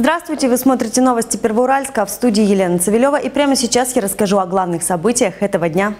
Здравствуйте, вы смотрите новости Первоуральска, в студии Елена Цивилева, и прямо сейчас я расскажу о главных событиях этого дня.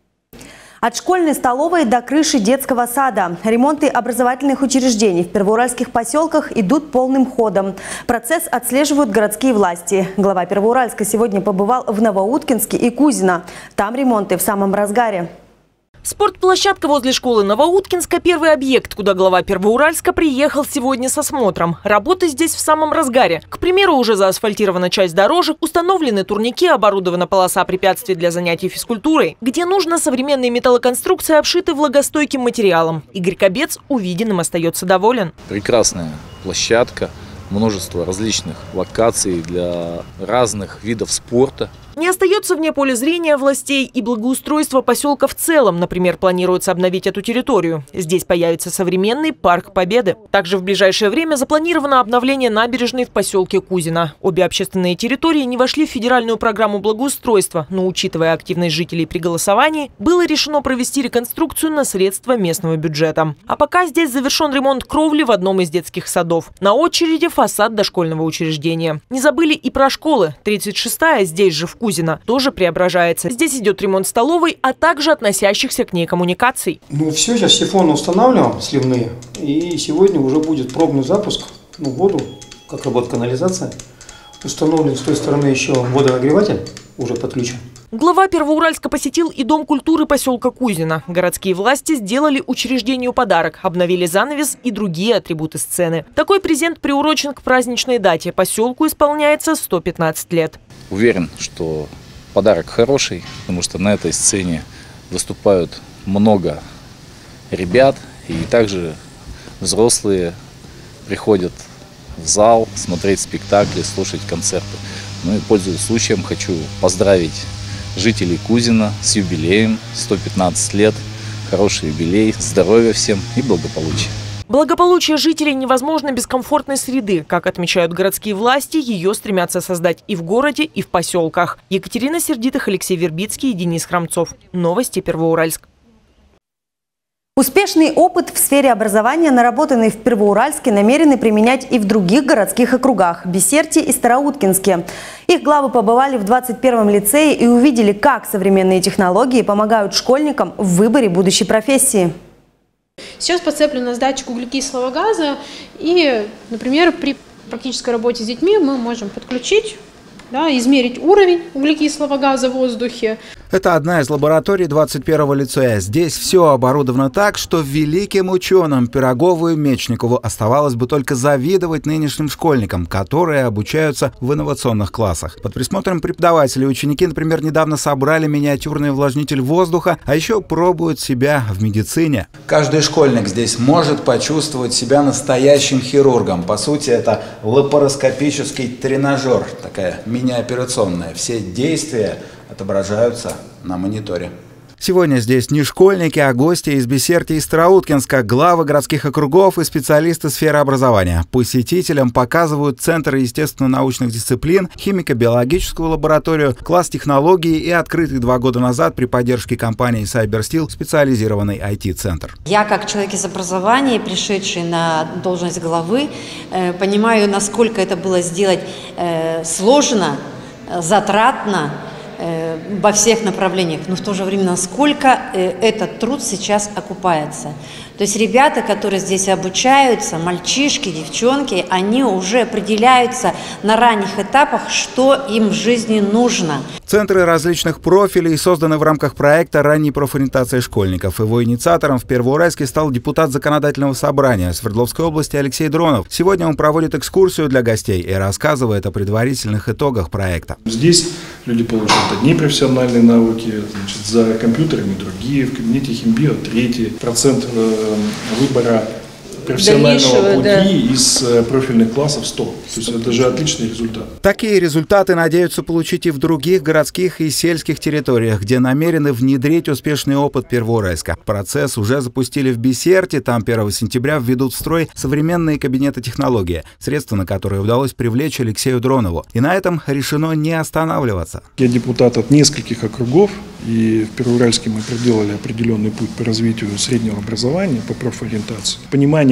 От школьной столовой до крыши детского сада. Ремонты образовательных учреждений в первоуральских поселках идут полным ходом. Процесс отслеживают городские власти. Глава Первоуральска сегодня побывал в Новоуткинске и Кузино. Там ремонты в самом разгаре. Спортплощадка возле школы Новоуткинска – первый объект, куда глава Первоуральска приехал сегодня с осмотром. Работы здесь в самом разгаре. К примеру, уже заасфальтирована часть дорожек, установлены турники, оборудована полоса препятствий для занятий физкультурой. Где нужно, современные металлоконструкции обшиты влагостойким материалом. Игорь Кобец увиденным остается доволен. Прекрасная площадка, множество различных локаций для разных видов спорта. Не остается вне поля зрения властей и благоустройства поселка в целом. Например, планируется обновить эту территорию. Здесь появится современный парк Победы. Также в ближайшее время запланировано обновление набережной в поселке Кузино. Обе общественные территории не вошли в федеральную программу благоустройства, но, учитывая активность жителей при голосовании, было решено провести реконструкцию на средства местного бюджета. А пока здесь завершен ремонт кровли в одном из детских садов. На очереди фасад дошкольного учреждения. Не забыли и про школы. 36-я здесь же в Кузино тоже преображается. Здесь идет ремонт столовой, а также относящихся к ней коммуникаций. Все, сейчас сифоны устанавливаем, сливные. И сегодня уже будет пробный запуск. Воду, как работает канализация. Установлен с той стороны еще водонагреватель, уже подключен. Глава Первоуральска посетил и Дом культуры поселка Кузино. Городские власти сделали учреждению подарок, обновили занавес и другие атрибуты сцены. Такой презент приурочен к праздничной дате. Поселку исполняется 115 лет. Уверен, что подарок хороший, потому что на этой сцене выступают много ребят, и также взрослые приходят в зал смотреть спектакли, слушать концерты. И, пользуясь случаем, хочу поздравить жителей Кузино с юбилеем, 115 лет, хороший юбилей, здоровья всем и благополучия. Благополучие жителей невозможно без комфортной среды. Как отмечают городские власти, ее стремятся создать и в городе, и в поселках. Екатерина Сердитых, Алексей Вербицкий и Денис Храмцов. Новости Первоуральск. Успешный опыт в сфере образования, наработанный в Первоуральске, намерены применять и в других городских округах – Бессерте и Староуткинске. Их главы побывали в 21-м лицее и увидели, как современные технологии помогают школьникам в выборе будущей профессии. Сейчас подцеплен у нас датчик углекислого газа, и, например, при практической работе с детьми мы можем подключить, измерить уровень углекислого газа в воздухе. Это одна из лабораторий 21-го лицея. Здесь все оборудовано так, что великим ученым Пирогову и Мечникову оставалось бы только завидовать нынешним школьникам, которые обучаются в инновационных классах. Под присмотром преподавателей ученики, например, недавно собрали миниатюрный увлажнитель воздуха, а еще пробуют себя в медицине. Каждый школьник здесь может почувствовать себя настоящим хирургом. По сути, это лапароскопический тренажер, такая мини-операционная. Все действия отображаются на мониторе. Сегодня здесь не школьники, а гости из Бессерти и Староуткинска, главы городских округов и специалисты сферы образования. Посетителям показывают Центр естественно-научных дисциплин, химико-биологическую лабораторию, класс технологий и открытый 2 года назад при поддержке компании CyberSteel специализированный IT-центр. Я, как человек из образования, пришедший на должность главы, понимаю, насколько это было сделать сложно, затратно, во всех направлениях, но в то же время насколько этот труд сейчас окупается. То есть ребята, которые здесь обучаются, мальчишки, девчонки, они уже определяются на ранних этапах, что им в жизни нужно. Центры различных профилей созданы в рамках проекта «Ранней профориентации школьников». Его инициатором в Первоуральске стал депутат Законодательного собрания Свердловской области Алексей Дронов. Сегодня он проводит экскурсию для гостей и рассказывает о предварительных итогах проекта. Здесь люди получают одни профессиональные навыки, за компьютерами другие, в кабинете химбио третий. Процент выбора профессионального пути из профильных классов 100. То есть это же отличный результат. Такие результаты надеются получить и в других городских и сельских территориях, где намерены внедрить успешный опыт Первоуральска. Процесс уже запустили в Бессерте. Там 1 сентября введут в строй современные кабинеты технологии, средства на которые удалось привлечь Алексею Дронову. И на этом решено не останавливаться. Я депутат от нескольких округов, и в Первоуральске мы проделали определенный путь по развитию среднего образования, по профориентации. Понимание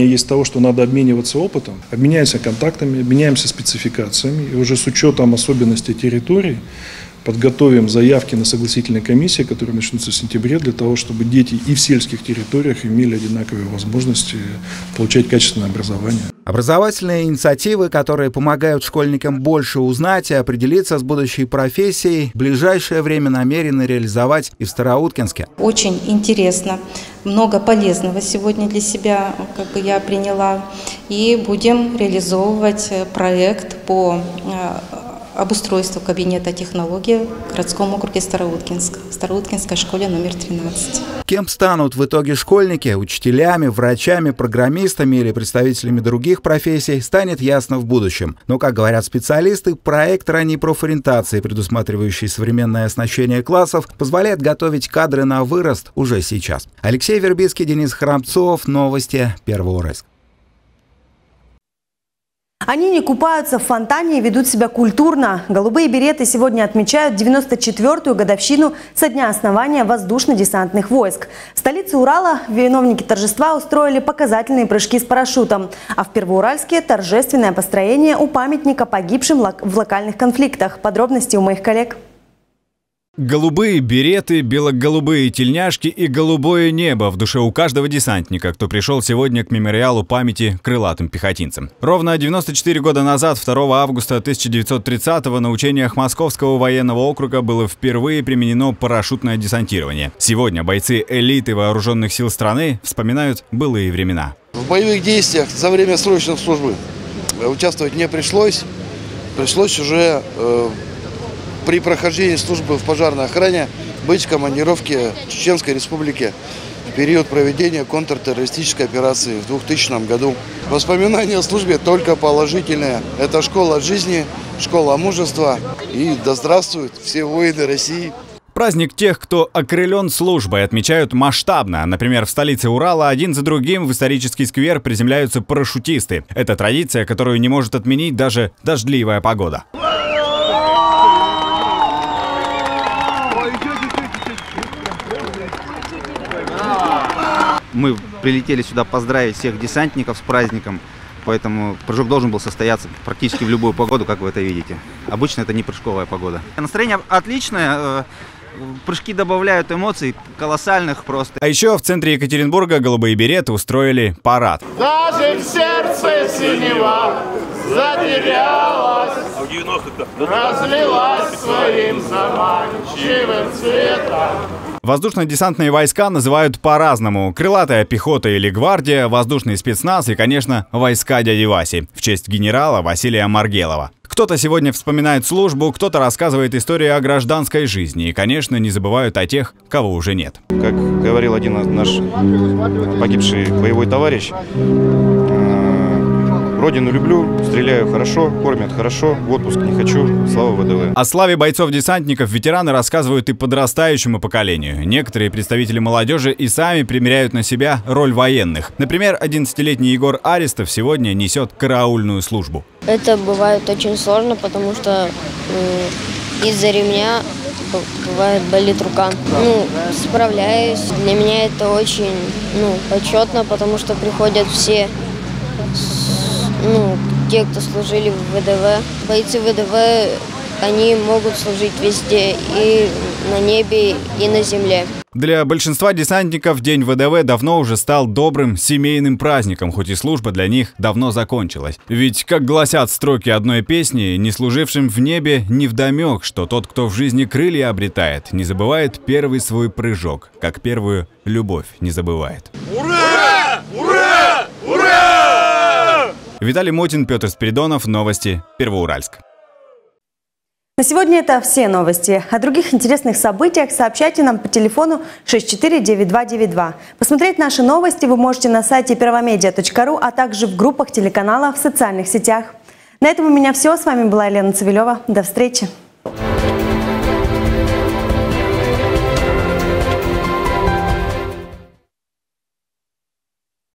понимание есть того, что надо обмениваться опытом, обменяемся контактами, обменяемся спецификациями, и уже с учетом особенностей территории подготовим заявки на согласительные комиссии, которые начнутся в сентябре, для того, чтобы дети и в сельских территориях имели одинаковые возможности получать качественное образование. Образовательные инициативы, которые помогают школьникам больше узнать и определиться с будущей профессией, в ближайшее время намерены реализовать и в Староуткинске. Очень интересно, много полезного сегодня для себя я приняла. И будем реализовывать проект по обустройству кабинета технологий в городском округе Староуткинск, в Староуткинской школе номер 13. Кем станут в итоге школьники, учителями, врачами, программистами или представителями других профессий, станет ясно в будущем. Но, как говорят специалисты, проект ранней профориентации, предусматривающий современное оснащение классов, позволяет готовить кадры на вырост уже сейчас. Алексей Вербицкий, Денис Храмцов. Новости Первого Уральска. Они не купаются в фонтане и ведут себя культурно. Голубые береты сегодня отмечают 94-ю годовщину со дня основания воздушно-десантных войск. В столице Урала виновники торжества устроили показательные прыжки с парашютом. А в Первоуральске торжественное построение у памятника погибшим в локальных конфликтах. Подробности у моих коллег. Голубые береты, бело-голубые тельняшки и голубое небо в душе у каждого десантника, кто пришел сегодня к мемориалу памяти крылатым пехотинцам. Ровно 94 года назад, 2 августа 1930-го, на учениях Московского военного округа было впервые применено парашютное десантирование. Сегодня бойцы элиты вооруженных сил страны вспоминают былые времена. В боевых действиях за время срочной службы участвовать не пришлось. Пришлось уже при прохождении службы в пожарной охране быть в командировке в Чеченской Республике в период проведения контртеррористической операции в 2000 году. Воспоминания о службе только положительные. Это школа жизни, школа мужества. И да здравствуют все воины России! Праздник тех, кто окрылен службой, отмечают масштабно. Например, в столице Урала один за другим в исторический сквер приземляются парашютисты. Это традиция, которую не может отменить даже дождливая погода. Мы прилетели сюда поздравить всех десантников с праздником, поэтому прыжок должен был состояться практически в любую погоду, как вы это видите. Обычно это не прыжковая погода. Настроение отличное, прыжки добавляют эмоций колоссальных просто. А еще в центре Екатеринбурга голубые береты устроили парад. Даже в сердце синева затерялась, разлилась своим заманчивым цветом. Воздушно-десантные войска называют по-разному. Крылатая пехота или гвардия, воздушный спецназ и, конечно, войска дяди Васи в честь генерала Василия Маргелова. Кто-то сегодня вспоминает службу, кто-то рассказывает истории о гражданской жизни и, конечно, не забывают о тех, кого уже нет. Как говорил один наш погибший боевой товарищ, родину люблю, стреляю хорошо, кормят хорошо, в отпуск не хочу, слава ВДВ. О славе бойцов-десантников ветераны рассказывают и подрастающему поколению. Некоторые представители молодежи и сами примеряют на себя роль военных. Например, 11-летний Егор Аристов сегодня несет караульную службу. Это бывает очень сложно, потому что из-за ремня бывает болит рука. Справляюсь. Для меня это очень почетно, потому что приходят все те, кто служили в ВДВ. Бойцы ВДВ, они могут служить везде, и на небе, и на земле. Для большинства десантников День ВДВ давно уже стал добрым семейным праздником, хоть и служба для них давно закончилась. Ведь, как гласят строки одной песни, не служившим в небе невдомек, что тот, кто в жизни крылья обретает, не забывает первый свой прыжок, как первую любовь не забывает. Ура! Ура! Ура! Виталий Мотин, Петр Спиридонов. Новости Первоуральск. На сегодня это все новости. О других интересных событиях сообщайте нам по телефону 649292. Посмотреть наши новости вы можете на сайте первомедиа.ру, а также в группах телеканала в социальных сетях. На этом у меня все. С вами была Елена Цивилева. До встречи.